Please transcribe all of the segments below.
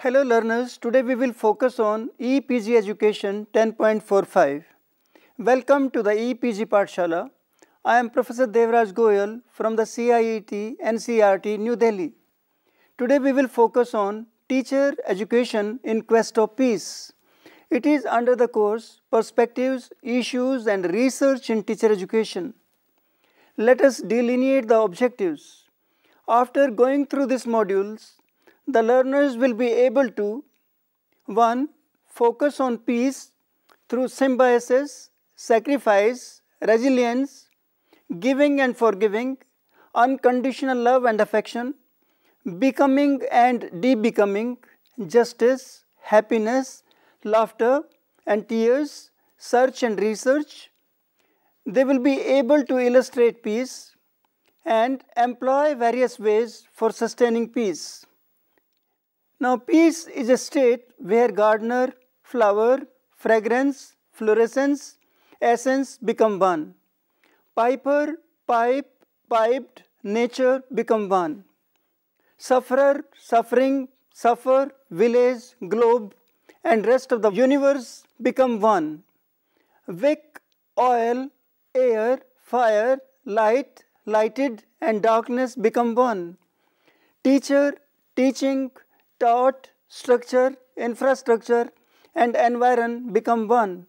Hello learners, today we will focus on EPG Education 10.45. Welcome to the EPG Pathshala. I am Professor Devraj Goyal from the CIET NCERT New Delhi. Today we will focus on Teacher Education in Quest of Peace. It is under the course Perspectives, Issues and Research in Teacher Education. Let us delineate the objectives. After going through these modules, the learners will be able to 1. Focus on peace through symbiosis, sacrifice, resilience, giving and forgiving, unconditional love and affection, becoming and de-becoming, justice, happiness, laughter and tears, search and research. They will be able to illustrate peace and employ various ways for sustaining peace. Now, peace is a state where gardener, flower, fragrance, fluorescence, essence become one. Piper, pipe, piped, nature become one. Sufferer, suffering, suffer, village, globe and rest of the universe become one. Wick, oil, air, fire, light, lighted and darkness become one. Teacher, teaching, taught, structure, infrastructure and environ become one.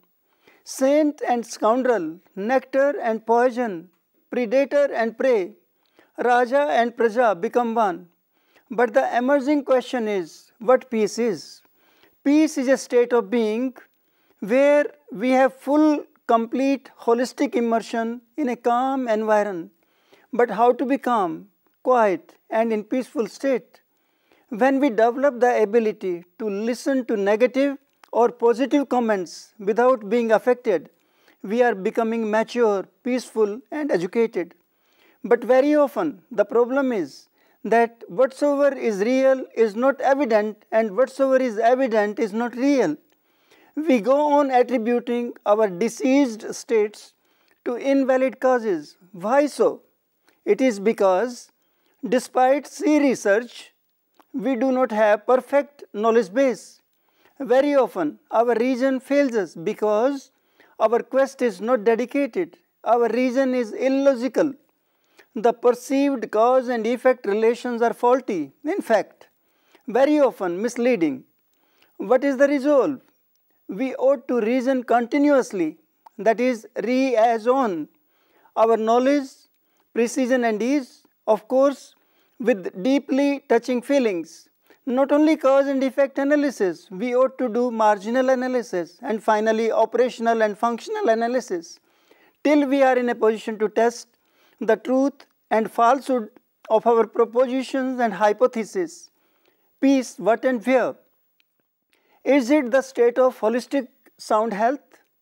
Saint and scoundrel, nectar and poison, predator and prey, Raja and Praja become one. But the emerging question is, what peace is? Peace is a state of being where we have full, complete, holistic immersion in a calm environment. But how to be calm, quiet and in peaceful state? When we develop the ability to listen to negative or positive comments without being affected, we are becoming mature, peaceful and educated. But very often the problem is that whatsoever is real is not evident and whatsoever is evident is not real. We go on attributing our diseased states to invalid causes. Why so? It is because despite C research, we do not have perfect knowledge base. Very often our reason fails us because our quest is not dedicated. Our reason is illogical. The perceived cause and effect relations are faulty. In fact, very often misleading. What is the resolve? We ought to reason continuously, that is, re-as-on. Our knowledge, precision and ease, of course, with deeply touching feelings. Not only cause and effect analysis, we ought to do marginal analysis and finally operational and functional analysis till we are in a position to test the truth and falsehood of our propositions and hypotheses. Peace, what and where? Is it the state of holistic sound health?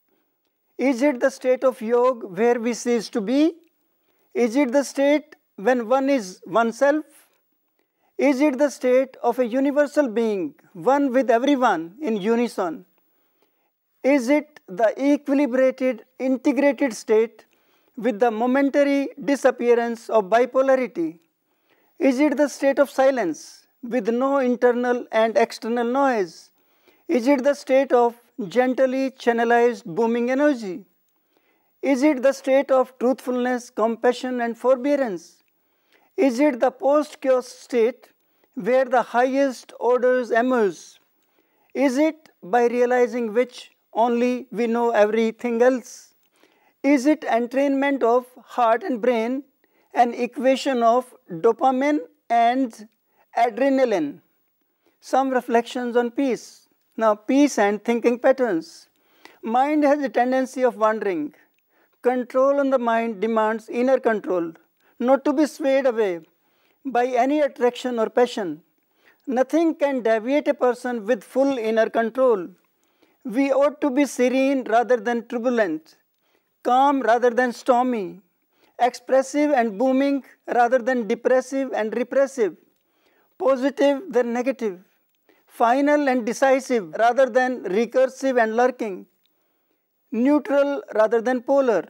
Is it the state of yoga where we cease to be? Is it the state when one is oneself? Is it the state of a universal being, one with everyone in unison? Is it the equilibrated, integrated state with the momentary disappearance of bipolarity? Is it the state of silence with no internal and external noise? Is it the state of gently channelized booming energy? Is it the state of truthfulness, compassion and forbearance? Is it the post-chaos state where the highest orders emerge? Is it by realizing which only we know everything else? Is it entrainment of heart and brain, an equation of dopamine and adrenaline? Some reflections on peace. Now, peace and thinking patterns. Mind has a tendency of wandering. Control on the mind demands inner control, not to be swayed away by any attraction or passion. Nothing can deviate a person with full inner control. We ought to be serene rather than turbulent, calm rather than stormy, expressive and booming rather than depressive and repressive, positive than negative, final and decisive rather than recursive and lurking, neutral rather than polar,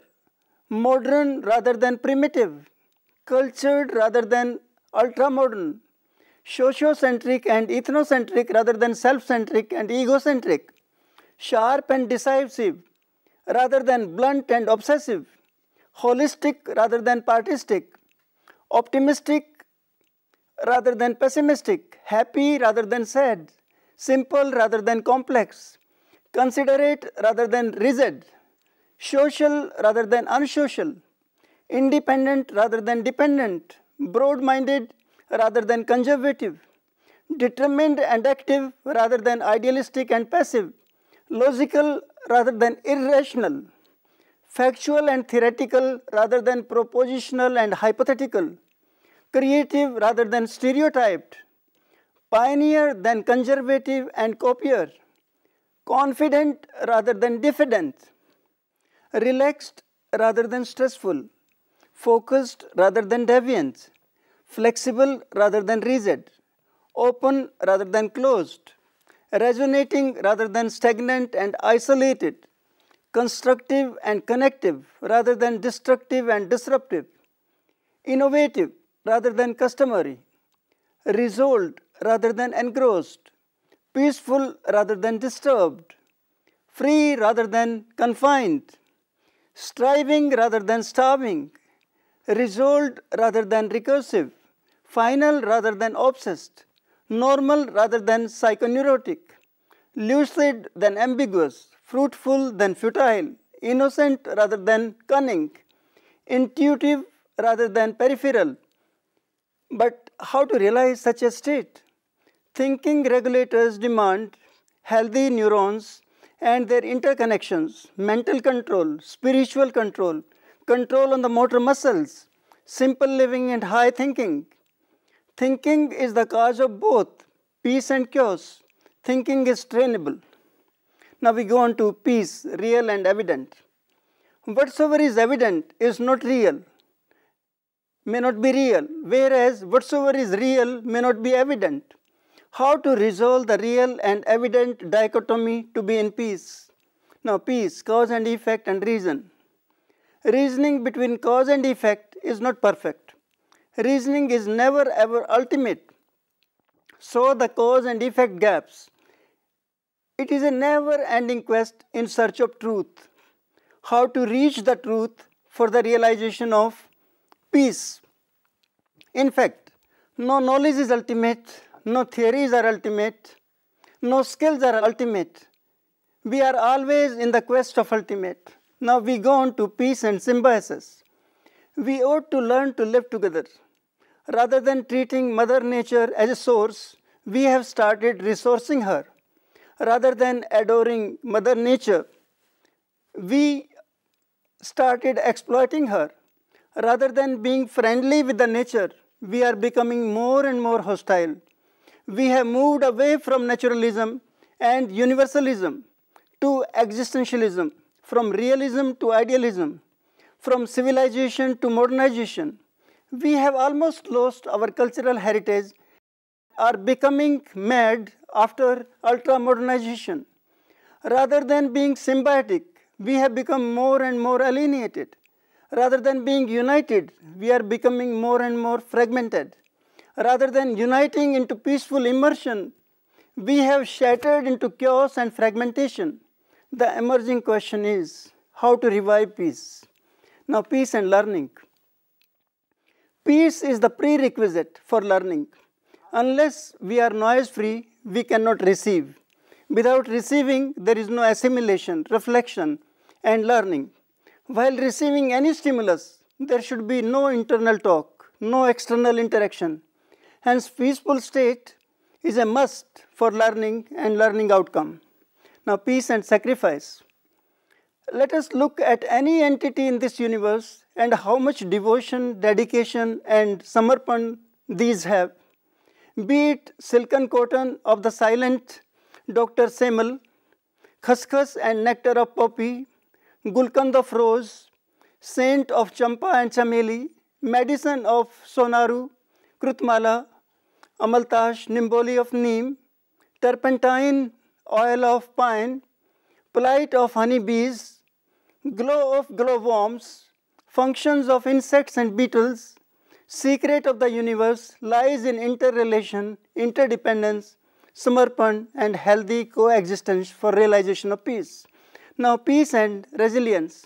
modern rather than primitive, cultured rather than ultra-modern, sociocentric and ethnocentric rather than self-centric and egocentric, sharp and decisive rather than blunt and obsessive, holistic rather than partistic, optimistic rather than pessimistic, happy rather than sad, simple rather than complex, considerate rather than rigid, social rather than unsocial, independent rather than dependent, broad-minded rather than conservative, determined and active rather than idealistic and passive, logical rather than irrational, factual and theoretical rather than propositional and hypothetical, creative rather than stereotyped, pioneer than conservative and copier, confident rather than diffident, relaxed rather than stressful, focused rather than deviant, flexible rather than rigid, open rather than closed, resonating rather than stagnant and isolated, constructive and connective rather than destructive and disruptive, innovative rather than customary, resolved rather than engrossed, peaceful rather than disturbed, free rather than confined, striving rather than starving, resolved rather than recursive, final rather than obsessed, normal rather than psychoneurotic, lucid than ambiguous, fruitful than futile, innocent rather than cunning, intuitive rather than peripheral. But how to realize such a state? Thinking regulators demand healthy neurons and their interconnections, mental control, spiritual control, control on the motor muscles, simple living and high thinking. Thinking is the cause of both peace and chaos. Thinking is trainable. Now we go on to peace, real and evident. Whatsoever is evident is not real, may not be real, whereas whatsoever is real may not be evident. How to resolve the real and evident dichotomy to be in peace? Now peace, cause and effect and reason. Reasoning between cause and effect is not perfect. Reasoning is never ever ultimate. So the cause and effect gaps. It is a never-ending quest in search of truth. How to reach the truth for the realization of peace. In fact, no knowledge is ultimate, no theories are ultimate, no skills are ultimate. We are always in the quest of ultimate. Now we go on to peace and symbiosis. We ought to learn to live together. Rather than treating Mother Nature as a source, we have started resourcing her. Rather than adoring Mother Nature, we started exploiting her. Rather than being friendly with the nature, we are becoming more and more hostile. We have moved away from naturalism and universalism to existentialism, from realism to idealism, from civilization to modernization. We have almost lost our cultural heritage, are becoming mad after ultra-modernization. Rather than being symbiotic, we have become more and more alienated. Rather than being united, we are becoming more and more fragmented. Rather than uniting into peaceful immersion, we have shattered into chaos and fragmentation. The emerging question is how to revive peace. Now, peace and learning. Peace is the prerequisite for learning. Unless we are noise-free, we cannot receive. Without receiving, there is no assimilation, reflection, and learning. While receiving any stimulus, there should be no internal talk, no external interaction. Hence, peaceful state is a must for learning and learning outcome. Now, peace and sacrifice. Let us look at any entity in this universe and how much devotion, dedication, and samarpan these have. Be it silken cotton of the silent Dr. Semal, khaskhas and nectar of poppy, gulkand of rose, scent of champa and chameli, medicine of sonaru, krutmala, amaltash, nimboli of neem, turpentine oil of pine, plight of honey bees, glow of glowworms, functions of insects and beetles, Secret of the universe lies in interrelation, interdependence, samarpan and healthy coexistence for realization of peace. Now peace and resilience.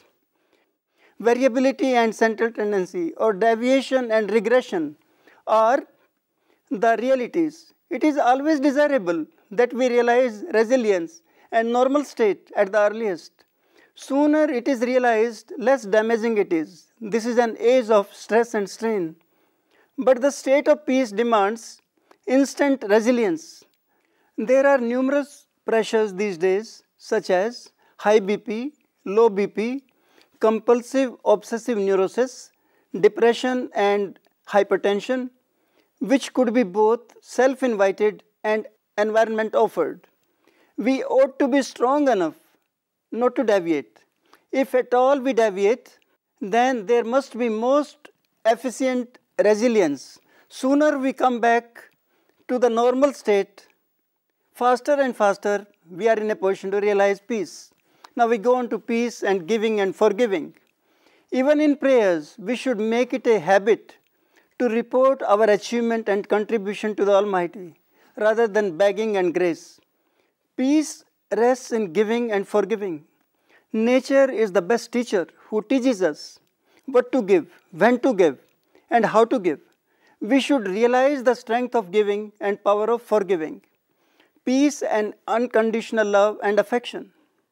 Variability and central tendency or deviation and regression are the realities. It is always desirable that we realize resilience and normal state at the earliest. Sooner it is realized, less damaging it is. This is an age of stress and strain. But the state of peace demands instant resilience. There are numerous pressures these days such as high BP, low BP, compulsive obsessive neurosis, depression and hypertension, which could be both self-invited and environment offered. We ought to be strong enough not to deviate. If at all we deviate, then there must be most efficient resilience. Sooner we come back to the normal state, faster and faster we are in a position to realize peace. Now we go on to peace and giving and forgiving. Even in prayers, we should make it a habit to report our achievement and contribution to the Almighty rather than begging and grace. Peace rests in giving and forgiving. Nature is the best teacher who teaches us what to give, when to give, and how to give. We should realize the strength of giving and power of forgiving. Peace and unconditional love and affection.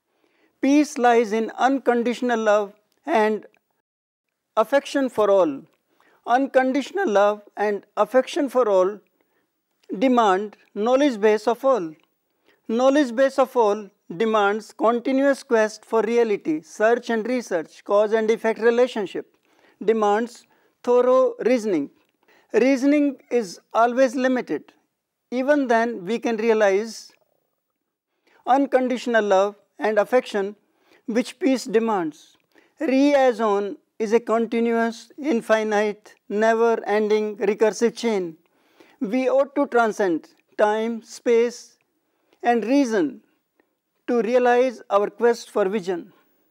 Peace lies in unconditional love and affection for all. Unconditional love and affection for all demand knowledge base of all. Knowledge base of all demands continuous quest for reality, search and research, cause and effect relationship, demands thorough reasoning. Reasoning is always limited. Even then we can realize unconditional love and affection which peace demands. Liaison is a continuous, infinite, never-ending recursive chain. We ought to transcend time, space, and reason to realize our quest for vision.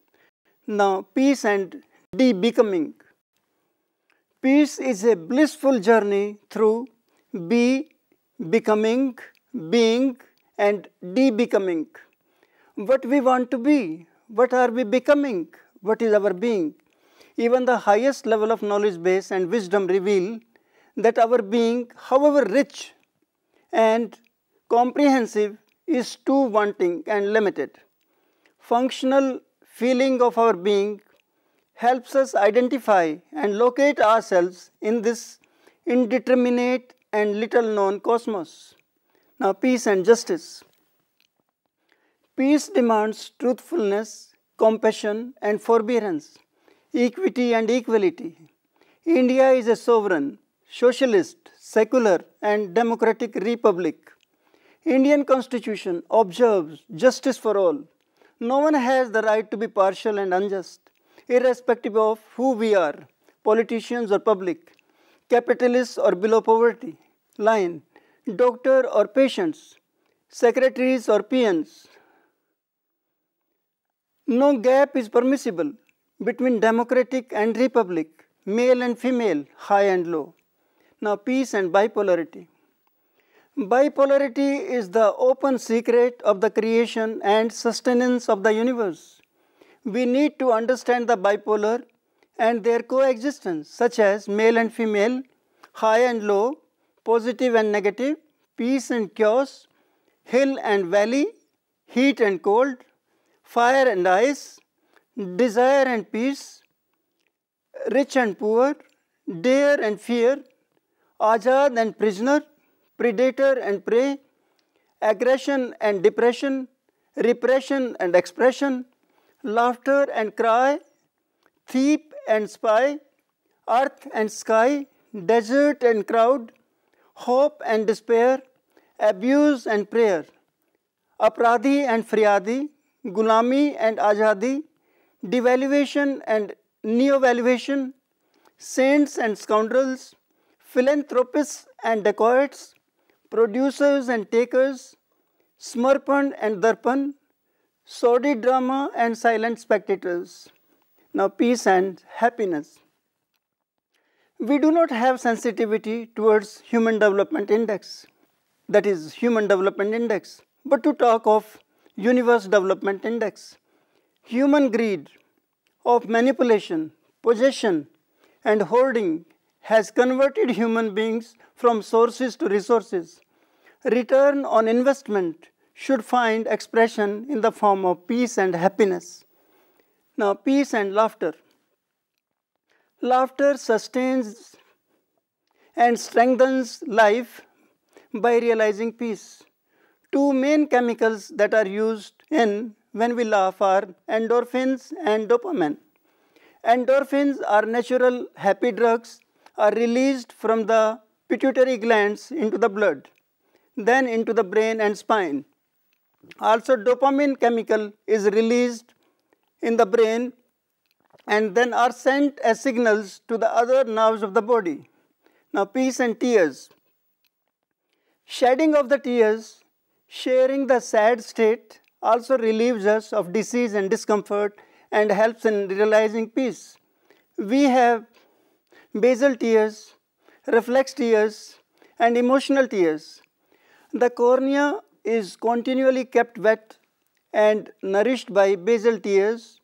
Now, peace and de-becoming. Peace is a blissful journey through becoming, being, and de-becoming. What we want to be, what are we becoming, what is our being. Even the highest level of knowledge base and wisdom reveal that our being, however rich and comprehensive, is too wanting and limited. Functional feeling of our being helps us identify and locate ourselves in this indeterminate and little known cosmos. Now, peace and justice. Peace demands truthfulness, compassion and forbearance, equity and equality. India is a sovereign, socialist, secular and democratic republic. Indian Constitution observes justice for all. No one has the right to be partial and unjust, irrespective of who we are, politicians or public, capitalists or below poverty line, doctor or patients, secretaries or peons. No gap is permissible between democratic and republic, male and female, high and low. Now, peace and bipolarity. Bipolarity is the open secret of the creation and sustenance of the universe. We need to understand the bipolar and their coexistence, such as male and female, high and low, positive and negative, peace and chaos, hill and valley, heat and cold, fire and ice, desire and peace, rich and poor, dare and fear, azad and prisoner, predator and prey, aggression and depression, repression and expression, laughter and cry, thief and spy, earth and sky, desert and crowd, hope and despair, abuse and prayer, apradhi and friadi, gulami and azadi, devaluation and neo-valuation, saints and scoundrels, philanthropists and dacoits, producers and takers, smarpan and darpan, sordid drama and silent spectators. Now, peace and happiness. We do not have sensitivity towards Human Development Index, that is Human Development Index, but to talk of Universe Development Index. Human greed of manipulation, possession, and hoarding has converted human beings from sources to resources. Return on investment should find expression in the form of peace and happiness. Now, peace and laughter. Laughter sustains and strengthens life by realizing peace. Two main chemicals that are used in when we laugh are endorphins and dopamine. Endorphins are natural happy drugs are released from the pituitary glands into the blood, then into the brain and spine. Also, dopamine chemical is released in the brain and then are sent as signals to the other nerves of the body. Now, peace and tears. Shedding of the tears, sharing the sad state also relieves us of disease and discomfort and helps in realizing peace. We have basal tears, reflex tears, and emotional tears. The cornea is continually kept wet and nourished by basal tears.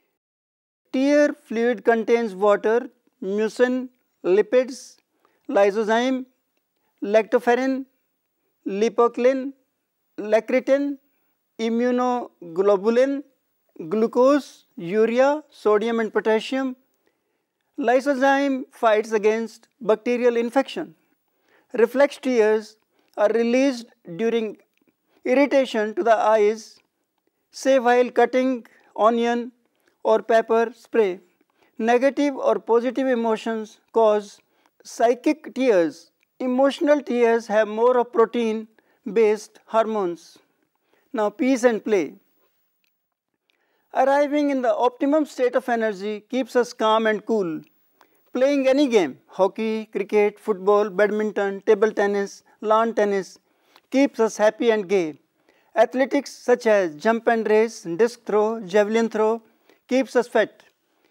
Tear fluid contains water, mucin, lipids, lysozyme, lactoferrin, lipoclin, lecithin, immunoglobulin, glucose, urea, sodium and potassium. Lysozyme fights against bacterial infection. Reflex tears are released during irritation to the eyes, say while cutting onion or pepper spray. Negative or positive emotions cause psychic tears. Emotional tears have more of protein-based hormones. Now, peace and play. Arriving in the optimum state of energy keeps us calm and cool. Playing any game, hockey, cricket, football, badminton, table tennis, lawn tennis, keeps us happy and gay. Athletics such as jump and race, disc throw, javelin throw, keeps us fit.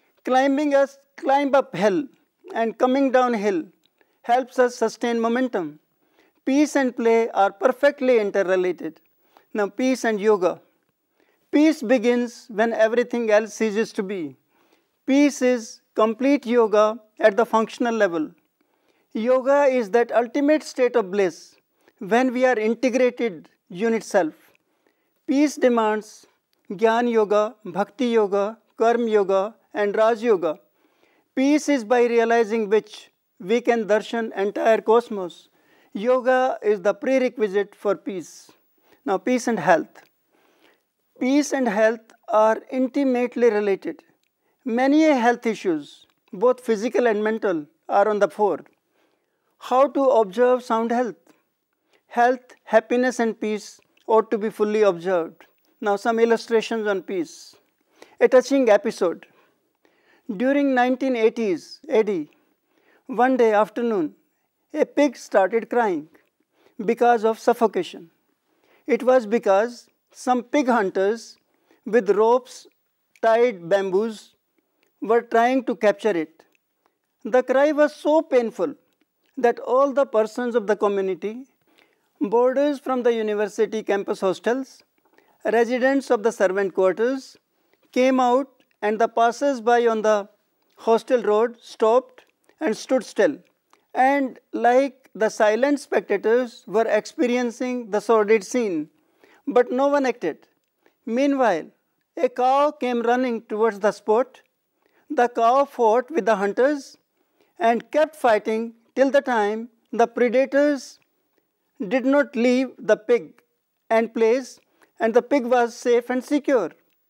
Climb up hill and coming down hill helps us sustain momentum. Peace and play are perfectly interrelated. Now, peace and yoga. Peace begins when everything else ceases to be. Peace is complete yoga at the functional level. Yoga is that ultimate state of bliss when we are integrated unit self. Peace demands Jnana Yoga, Bhakti Yoga, Karma Yoga and Raj Yoga. Peace is by realizing which we can darshan entire cosmos. Yoga is the prerequisite for peace. Now, peace and health. Peace and health are intimately related. Many health issues, both physical and mental, are on the fore. How to observe sound health? Health, happiness and peace ought to be fully observed. Now, some illustrations on peace. A touching episode. During 1980s AD, one day afternoon, a pig started crying because of suffocation. It was because some pig hunters with ropes tied bamboos were trying to capture it. The cry was so painful that all the persons of the community, boarders from the university campus hostels, residents of the servant quarters, came out and the passers-by on the hostel road stopped and stood still. And like the silent spectators were experiencing the sordid scene, but no one acted. Meanwhile, a cow came running towards the spot. The cow fought with the hunters and kept fighting till the time the predators did not leave the pig and place and the pig was safe and secure.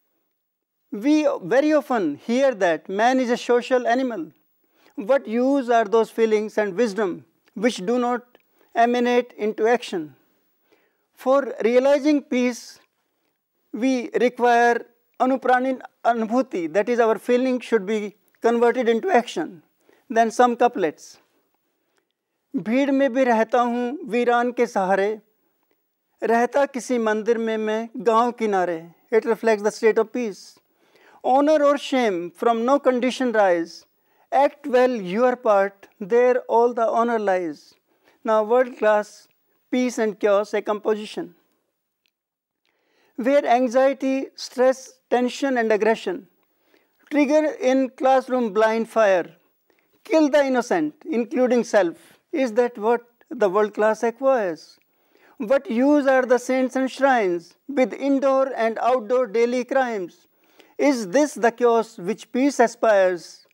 We very often hear that man is a social animal. What use are those feelings and wisdom which do not emanate into action? For realizing peace, we require anuprani anubhuti, that is, our feeling should be converted into action. Then some couplets. भीड़ में भी रहता हूँ वीरान के सहारे, रहता किसी मंदिर में मैं गांव किनारे. It reflects the state of peace. Honor or shame from no condition rise. Act well your part, there all the honor lies. Now world class, peace and chaos, a composition where anxiety, stress, tension and aggression trigger in classroom blind fire, kill the innocent, including self. Is that what the world class acquires? What use are the saints and shrines with indoor and outdoor daily crimes? Is this the chaos which peace aspires?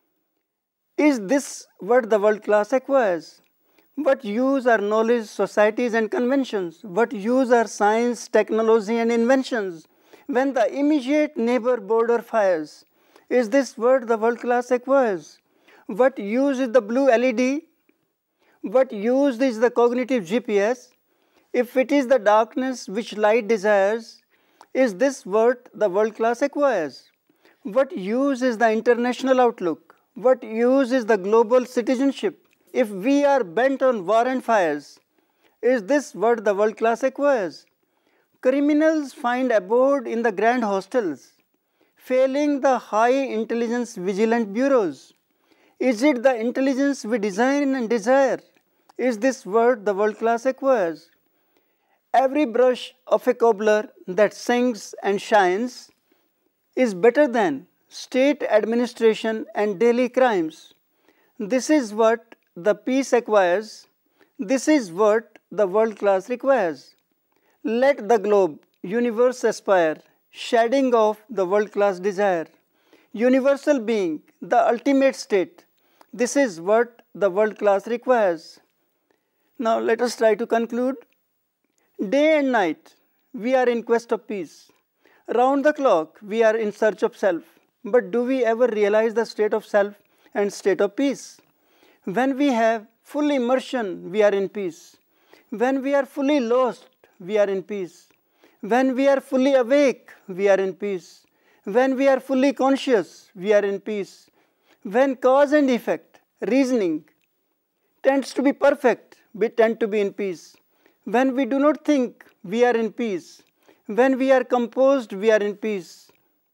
Is this what the world class acquires? What use are knowledge, societies and conventions? What use are science, technology and inventions when the immediate neighbor border fires? Is this what the world class acquires? What use is the blue LED? What use is the cognitive GPS? If it is the darkness which light desires, is this what the world class acquires? What use is the international outlook? What use is the global citizenship? If we are bent on war and fires, is this what the world class acquires? Criminals find abode in the grand hostels, failing the high intelligence vigilant bureaus. Is it the intelligence we design and desire? Is this what the world class acquires? Every brush of a cobbler that sings and shines is better than state administration and daily crimes. This is what the peace acquires. This is what the world class requires. Let the globe, universe aspire, shedding off the world class desire. Universal being, the ultimate state. This is what the world class requires. Now let us try to conclude. Day and night, we are in quest of peace. Round the clock, we are in search of self. But do we ever realize the state of self and state of peace? When we have full immersion, we are in peace. When we are fully lost, we are in peace. When we are fully awake, we are in peace. When we are fully conscious, we are in peace. When cause and effect, reasoning, tends to be perfect, we tend to be in peace. When we do not think, we are in peace. When we are composed, we are in peace.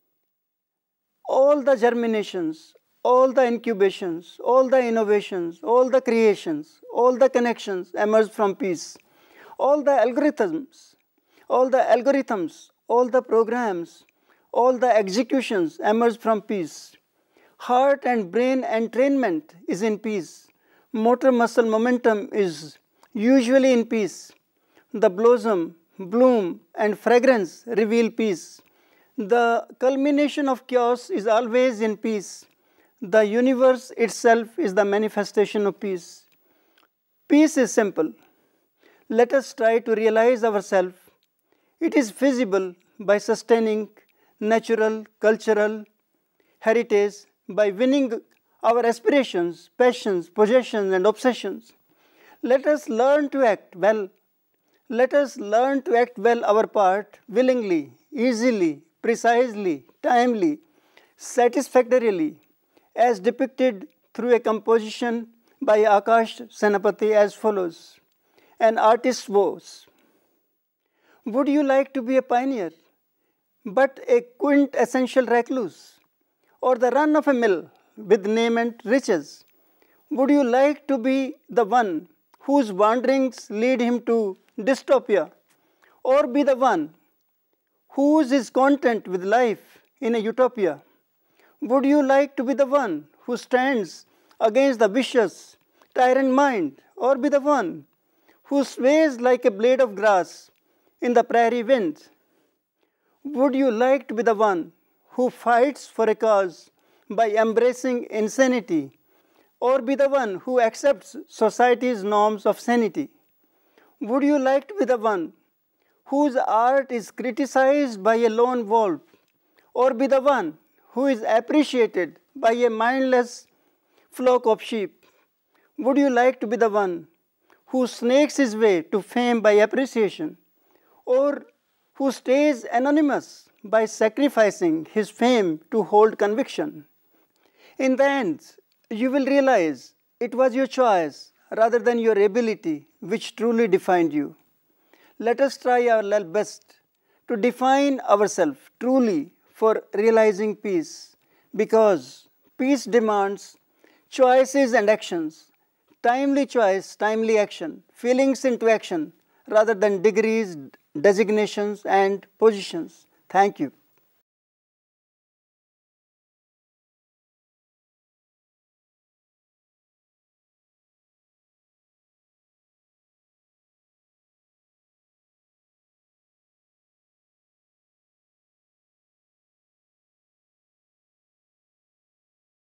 All the germinations, all the incubations, all the innovations, all the creations, all the connections emerge from peace. All the algorithms, all the programs, all the executions emerge from peace. Heart and brain entrainment is in peace. Motor muscle momentum is usually in peace. The blossom, bloom and fragrance reveal peace. The culmination of chaos is always in peace. The universe itself is the manifestation of peace. Peace is simple. Let us try to realize ourselves. It is feasible by sustaining natural, cultural heritage, by winning our aspirations, passions, possessions and obsessions. Let us learn to act well. Let us learn to act well our part willingly, easily, precisely, timely, satisfactorily, as depicted through a composition by Akash Senapati as follows. An artist's voice. Would you like to be a pioneer, but a quintessential recluse, or the run of a mill with name and riches? Would you like to be the one whose wanderings lead him to dystopia, or be the one whose is content with life in a utopia? Would you like to be the one who stands against the vicious, tyrant mind, or be the one who sways like a blade of grass in the prairie wind? Would you like to be the one who fights for a cause by embracing insanity, or be the one who accepts society's norms of sanity? Would you like to be the one whose art is criticized by a lone wolf, or be the one who is appreciated by a mindless flock of sheep? Would you like to be the one who snakes his way to fame by appreciation, or who stays anonymous by sacrificing his fame to hold conviction? In the end, you will realize it was your choice rather than your ability which truly defined you. Let us try our level best to define ourselves truly for realizing peace, because peace demands Choices and actions. Timely choice, timely action. Feelings into action rather than degrees, designations and positions. Thank you.